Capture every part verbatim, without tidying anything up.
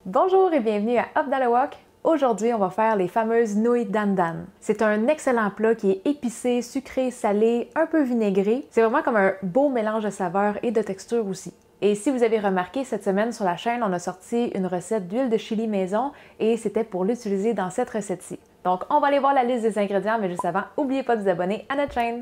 Bonjour et bienvenue à Up dans le Wok. Aujourd'hui, on va faire les fameuses nouilles dan dan. C'est un excellent plat qui est épicé, sucré, salé, un peu vinaigré. C'est vraiment comme un beau mélange de saveurs et de textures aussi. Et si vous avez remarqué, cette semaine sur la chaîne, on a sorti une recette d'huile de chili maison et c'était pour l'utiliser dans cette recette-ci. Donc, on va aller voir la liste des ingrédients, mais juste avant, n'oubliez pas de vous abonner à notre chaîne.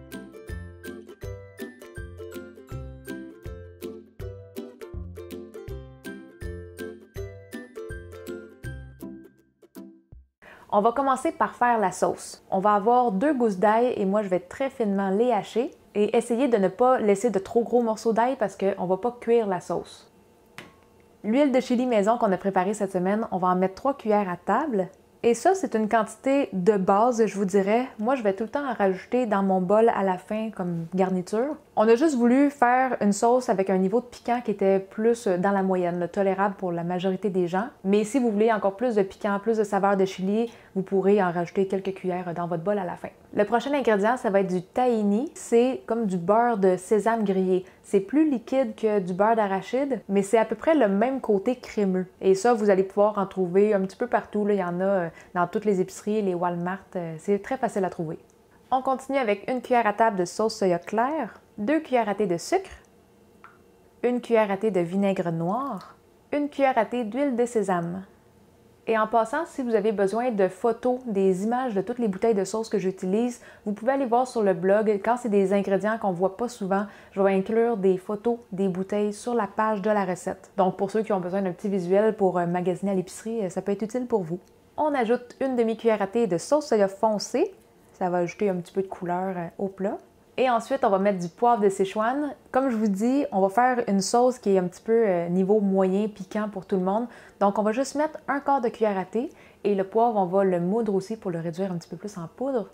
On va commencer par faire la sauce. On va avoir deux gousses d'ail et moi je vais très finement les hacher et essayer de ne pas laisser de trop gros morceaux d'ail parce qu'on ne va pas cuire la sauce. L'huile de chili maison qu'on a préparée cette semaine, on va en mettre trois cuillères à table. Et ça, c'est une quantité de base, je vous dirais. Moi, je vais tout le temps en rajouter dans mon bol à la fin comme garniture. On a juste voulu faire une sauce avec un niveau de piquant qui était plus dans la moyenne, là, tolérable pour la majorité des gens. Mais si vous voulez encore plus de piquant, plus de saveur de chili, vous pourrez en rajouter quelques cuillères dans votre bol à la fin. Le prochain ingrédient, ça va être du tahini. C'est comme du beurre de sésame grillé. C'est plus liquide que du beurre d'arachide, mais c'est à peu près le même côté crémeux. Et ça, vous allez pouvoir en trouver un petit peu partout. Là. Il y en a dans toutes les épiceries, les Walmart. C'est très facile à trouver. On continue avec une cuillère à table de sauce soya claire, deux cuillères à thé de sucre, une cuillère à thé de vinaigre noir, une cuillère à thé d'huile de sésame. Et en passant, si vous avez besoin de photos, des images de toutes les bouteilles de sauce que j'utilise, vous pouvez aller voir sur le blog. Quand c'est des ingrédients qu'on ne voit pas souvent, je vais inclure des photos des bouteilles sur la page de la recette. Donc pour ceux qui ont besoin d'un petit visuel pour magasiner à l'épicerie, ça peut être utile pour vous. On ajoute une demi-cuillère à thé de sauce soya foncée. Ça va ajouter un petit peu de couleur au plat. Et ensuite, on va mettre du poivre de Sichuan. Comme je vous dis, on va faire une sauce qui est un petit peu euh, niveau moyen, piquant pour tout le monde. Donc, on va juste mettre un quart de cuillère à thé. Et le poivre, on va le moudre aussi pour le réduire un petit peu plus en poudre.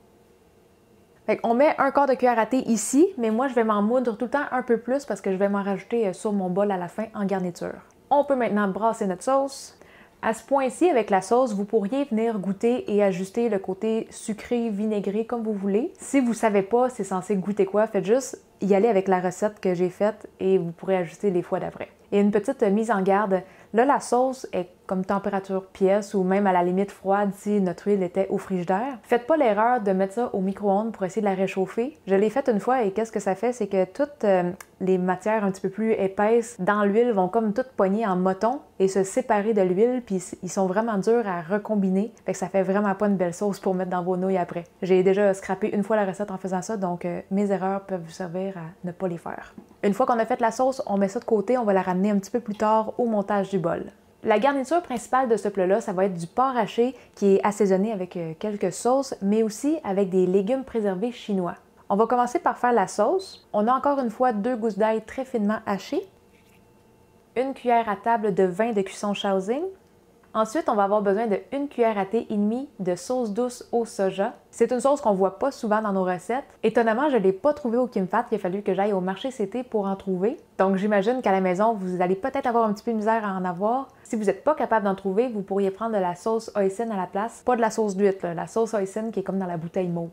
Fait qu'on met un quart de cuillère à thé ici, mais moi, je vais m'en moudre tout le temps un peu plus parce que je vais m'en rajouter sur mon bol à la fin en garniture. On peut maintenant brasser notre sauce. À ce point-ci, avec la sauce, vous pourriez venir goûter et ajuster le côté sucré, vinaigré, comme vous voulez. Si vous ne savez pas c'est censé goûter quoi, faites juste y aller avec la recette que j'ai faite et vous pourrez ajuster les fois d'après. Et une petite mise en garde, là la sauce est comme température pièce ou même à la limite froide si notre huile était au frigidaire. Faites pas l'erreur de mettre ça au micro-ondes pour essayer de la réchauffer. Je l'ai faite une fois et qu'est-ce que ça fait? C'est que toutes euh, les matières un petit peu plus épaisses dans l'huile vont comme toutes pogner en moton et se séparer de l'huile, puis ils sont vraiment durs à recombiner. Fait que ça fait vraiment pas une belle sauce pour mettre dans vos nouilles après. J'ai déjà scrappé une fois la recette en faisant ça, donc euh, mes erreurs peuvent vous servir à ne pas les faire. Une fois qu'on a fait la sauce, on met ça de côté, on va la ramener un petit peu plus tard au montage du bol. La garniture principale de ce plat-là, ça va être du porc haché qui est assaisonné avec quelques sauces, mais aussi avec des légumes préservés chinois. On va commencer par faire la sauce. On a encore une fois deux gousses d'ail très finement hachées, une cuillère à table de vin de cuisson Shaoxing. Ensuite, on va avoir besoin de une cuillère à thé et demie de sauce douce au soja. C'est une sauce qu'on voit pas souvent dans nos recettes. Étonnamment, je ne l'ai pas trouvée au Kim Fat. Il a fallu que j'aille au marché Cité pour en trouver. Donc, j'imagine qu'à la maison, vous allez peut-être avoir un petit peu de misère à en avoir. Si vous n'êtes pas capable d'en trouver, vous pourriez prendre de la sauce hoisin à la place. Pas de la sauce d'huître, la sauce hoisin qui est comme dans la bouteille mauve.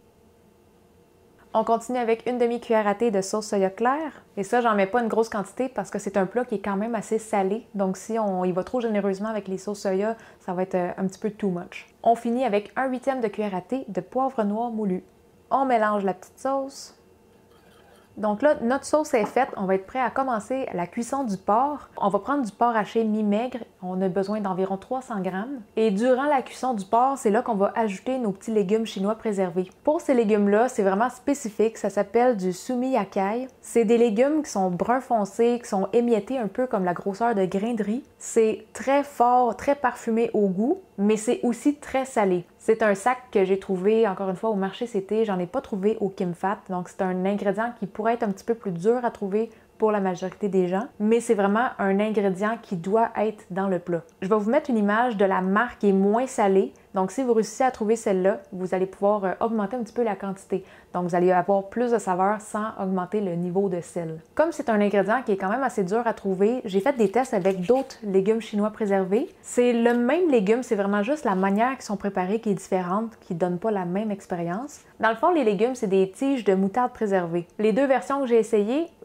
On continue avec une demi-cuillère à thé de sauce soya claire. Et ça, j'en mets pas une grosse quantité parce que c'est un plat qui est quand même assez salé. Donc si on y va trop généreusement avec les sauces soya, ça va être un petit peu too much. On finit avec un huitième de cuillère à thé de poivre noir moulu. On mélange la petite sauce. Donc là, notre sauce est faite. On va être prêt à commencer la cuisson du porc. On va prendre du porc haché mi-maigre. On a besoin d'environ trois cents grammes. Et durant la cuisson du porc, c'est là qu'on va ajouter nos petits légumes chinois préservés. Pour ces légumes-là, c'est vraiment spécifique. Ça s'appelle du sumi yakai. C'est des légumes qui sont brun foncé, qui sont émiettés un peu comme la grosseur de grains de riz. C'est très fort, très parfumé au goût, mais c'est aussi très salé. C'est un sac que j'ai trouvé, encore une fois, au marché Cité. J'en ai pas trouvé au Kim Fat. Donc, c'est un ingrédient qui pourrait être un petit peu plus dur à trouver pour la majorité des gens, mais c'est vraiment un ingrédient qui doit être dans le plat. Je vais vous mettre une image de la marque qui est moins salée. Donc, si vous réussissez à trouver celle-là, vous allez pouvoir euh, augmenter un petit peu la quantité. Donc, vous allez avoir plus de saveur sans augmenter le niveau de sel. Comme c'est un ingrédient qui est quand même assez dur à trouver, j'ai fait des tests avec d'autres légumes chinois préservés. C'est le même légume, c'est vraiment juste la manière qu'ils sont préparés qui est différente, qui ne donne pas la même expérience. Dans le fond, les légumes, c'est des tiges de moutarde préservées. Les deux versions que j'ai essayées,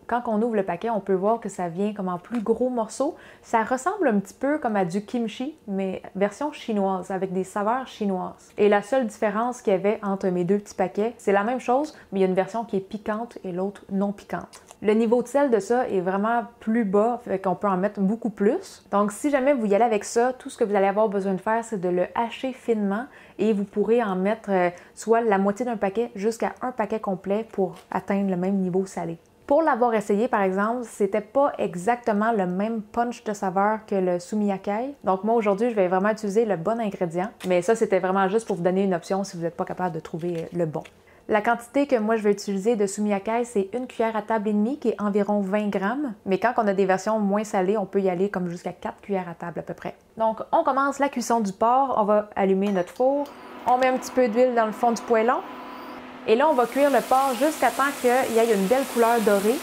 Quand on ouvre le paquet, on peut voir que ça vient comme en plus gros morceaux. Ça ressemble un petit peu comme à du kimchi, mais version chinoise, avec des saveurs chinoises. Et la seule différence qu'il y avait entre mes deux petits paquets, c'est la même chose, mais il y a une version qui est piquante et l'autre non piquante. Le niveau de sel de ça est vraiment plus bas, fait qu'on peut en mettre beaucoup plus. Donc si jamais vous y allez avec ça, tout ce que vous allez avoir besoin de faire, c'est de le hacher finement et vous pourrez en mettre euh, soit la moitié d'un paquet jusqu'à un paquet complet pour atteindre le même niveau salé. Pour l'avoir essayé, par exemple, c'était pas exactement le même punch de saveur que le sumiakai. Donc moi, aujourd'hui, je vais vraiment utiliser le bon ingrédient. Mais ça, c'était vraiment juste pour vous donner une option si vous n'êtes pas capable de trouver le bon. La quantité que moi je vais utiliser de sumiakai, c'est une cuillère à table et demie, qui est environ vingt grammes. Mais quand on a des versions moins salées, on peut y aller comme jusqu'à quatre cuillères à table à peu près. Donc, on commence la cuisson du porc. On va allumer notre four. On met un petit peu d'huile dans le fond du poêlon. Et là, on va cuire le porc jusqu'à temps qu'il y ait une belle couleur dorée.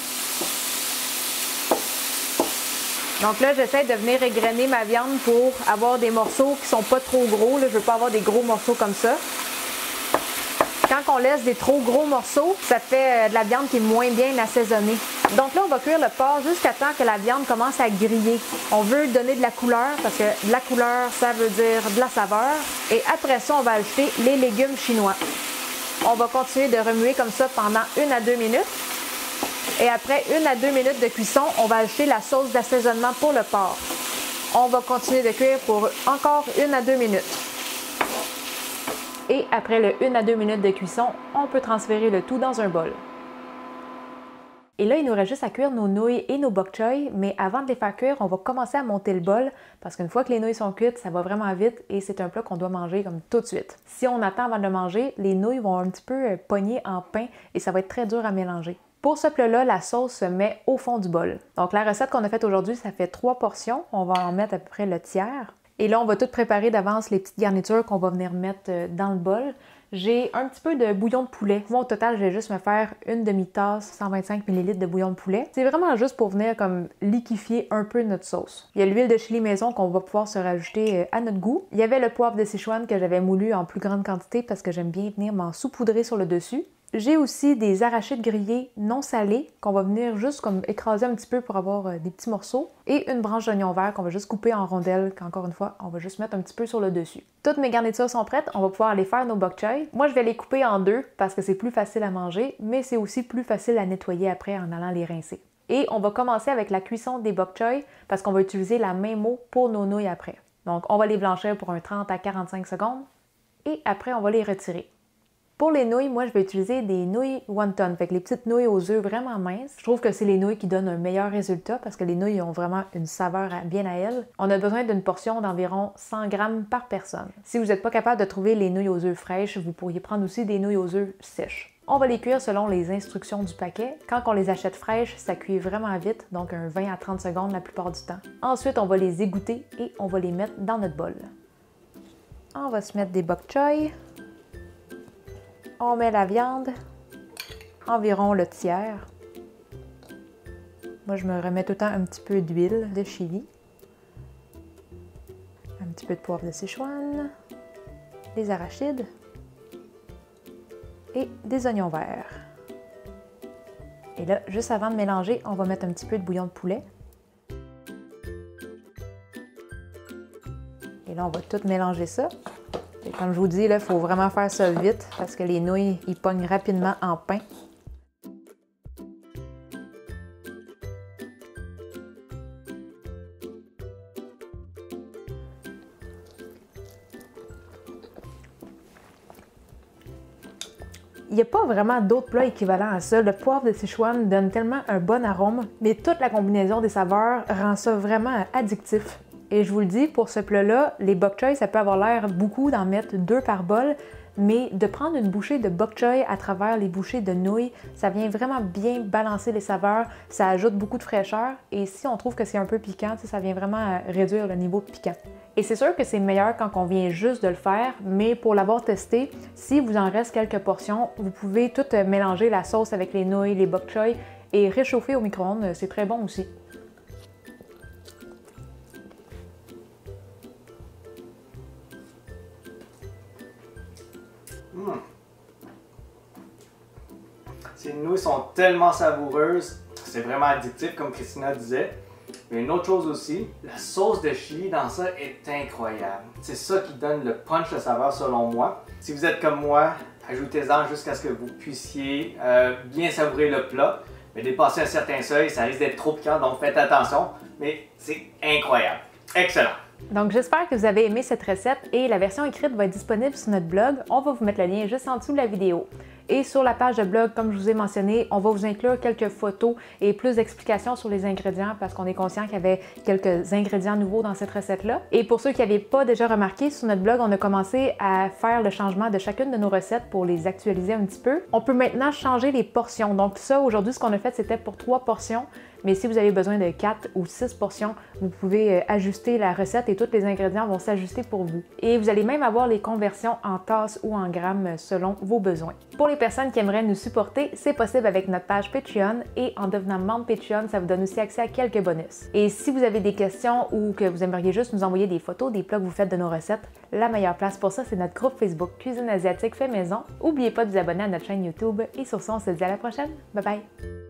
Donc là, j'essaie de venir égrener ma viande pour avoir des morceaux qui sont pas trop gros. Là, je veux pas avoir des gros morceaux comme ça. Quand on laisse des trop gros morceaux, ça fait de la viande qui est moins bien assaisonnée. Donc là, on va cuire le porc jusqu'à temps que la viande commence à griller. On veut donner de la couleur parce que de la couleur, ça veut dire de la saveur. Et après ça, on va ajouter les légumes chinois. On va continuer de remuer comme ça pendant une à deux minutes. Et après une à deux minutes de cuisson, on va ajouter la sauce d'assaisonnement pour le porc. On va continuer de cuire pour encore une à deux minutes. Et après le une à deux minutes de cuisson, on peut transférer le tout dans un bol. Et là, il nous reste juste à cuire nos nouilles et nos bok choy, mais avant de les faire cuire, on va commencer à monter le bol parce qu'une fois que les nouilles sont cuites, ça va vraiment vite et c'est un plat qu'on doit manger comme tout de suite. Si on attend avant de le manger, les nouilles vont un petit peu pogner en pain et ça va être très dur à mélanger. Pour ce plat-là, la sauce se met au fond du bol. Donc la recette qu'on a faite aujourd'hui, ça fait trois portions. On va en mettre à peu près le tiers. Et là, on va tout préparer d'avance les petites garnitures qu'on va venir mettre dans le bol. J'ai un petit peu de bouillon de poulet. Moi, au total, je vais juste me faire une demi-tasse, cent vingt-cinq millilitres de bouillon de poulet. C'est vraiment juste pour venir comme liquéfier un peu notre sauce. Il y a l'huile de chili maison qu'on va pouvoir se rajouter à notre goût. Il y avait le poivre de Sichuan que j'avais moulu en plus grande quantité parce que j'aime bien venir m'en saupoudrer sur le dessus. J'ai aussi des arachides grillés non salés qu'on va venir juste comme écraser un petit peu pour avoir euh, des petits morceaux et une branche d'oignon vert qu'on va juste couper en rondelles qu'encore une fois, on va juste mettre un petit peu sur le dessus. Toutes mes garnitures sont prêtes, on va pouvoir aller faire nos bok choy. Moi, je vais les couper en deux parce que c'est plus facile à manger, mais c'est aussi plus facile à nettoyer après en allant les rincer. Et on va commencer avec la cuisson des bok choy parce qu'on va utiliser la même eau pour nos nouilles après. Donc, on va les blanchir pour un trente à quarante-cinq secondes et après, on va les retirer. Pour les nouilles, moi, je vais utiliser des nouilles wonton, fait que les petites nouilles aux œufs vraiment minces. Je trouve que c'est les nouilles qui donnent un meilleur résultat parce que les nouilles ont vraiment une saveur bien à elles. On a besoin d'une portion d'environ cent grammes par personne. Si vous n'êtes pas capable de trouver les nouilles aux œufs fraîches, vous pourriez prendre aussi des nouilles aux œufs sèches. On va les cuire selon les instructions du paquet. Quand on les achète fraîches, ça cuit vraiment vite, donc un vingt à trente secondes la plupart du temps. Ensuite, on va les égoutter et on va les mettre dans notre bol. On va se mettre des bok choy. On met la viande, environ le tiers. Moi, je me remets tout le temps un petit peu d'huile de chili, un petit peu de poivre de Sichuan, des arachides et des oignons verts. Et là, juste avant de mélanger, on va mettre un petit peu de bouillon de poulet. Et là, on va tout mélanger ça. Et comme je vous dis, il faut vraiment faire ça vite parce que les nouilles, ils pognent rapidement en pain. Il n'y a pas vraiment d'autres plats équivalents à ça. Le poivre de Sichuan donne tellement un bon arôme, mais toute la combinaison des saveurs rend ça vraiment addictif. Et je vous le dis, pour ce plat-là, les bok choy, ça peut avoir l'air beaucoup d'en mettre deux par bol, mais de prendre une bouchée de bok choy à travers les bouchées de nouilles, ça vient vraiment bien balancer les saveurs, ça ajoute beaucoup de fraîcheur, et si on trouve que c'est un peu piquant, ça vient vraiment réduire le niveau de piquant. Et c'est sûr que c'est meilleur quand on vient juste de le faire, mais pour l'avoir testé, si vous en reste quelques portions, vous pouvez tout mélanger la sauce avec les nouilles, les bok choy, et réchauffer au micro-ondes, c'est très bon aussi. Mmh. Ces nouilles sont tellement savoureuses. c'est vraiment addictif, comme Christina disait. Mais une autre chose aussi, la sauce de chili dans ça est incroyable. C'est ça qui donne le punch de saveur selon moi. Si vous êtes comme moi, ajoutez-en jusqu'à ce que vous puissiez euh, bien savourer le plat. Mais dépasser un certain seuil, ça risque d'être trop piquant, donc faites attention. Mais c'est incroyable. Excellent! Donc j'espère que vous avez aimé cette recette et la version écrite va être disponible sur notre blog. On va vous mettre le lien juste en dessous de la vidéo. Et sur la page de blog, comme je vous ai mentionné, on va vous inclure quelques photos et plus d'explications sur les ingrédients parce qu'on est conscient qu'il y avait quelques ingrédients nouveaux dans cette recette-là. Et pour ceux qui n'avaient pas déjà remarqué, sur notre blog, on a commencé à faire le changement de chacune de nos recettes pour les actualiser un petit peu. On peut maintenant changer les portions. Donc ça, aujourd'hui, ce qu'on a fait, c'était pour trois portions. Mais si vous avez besoin de quatre ou six portions, vous pouvez ajuster la recette et tous les ingrédients vont s'ajuster pour vous. Et vous allez même avoir les conversions en tasses ou en grammes selon vos besoins. Pour les personnes qui aimeraient nous supporter, c'est possible avec notre page Patreon et en devenant membre Patreon, ça vous donne aussi accès à quelques bonus. Et si vous avez des questions ou que vous aimeriez juste nous envoyer des photos des plats que vous faites de nos recettes, la meilleure place pour ça, c'est notre groupe Facebook Cuisine asiatique fait maison. N'oubliez pas de vous abonner à notre chaîne YouTube et sur ça, on se dit à la prochaine. Bye bye!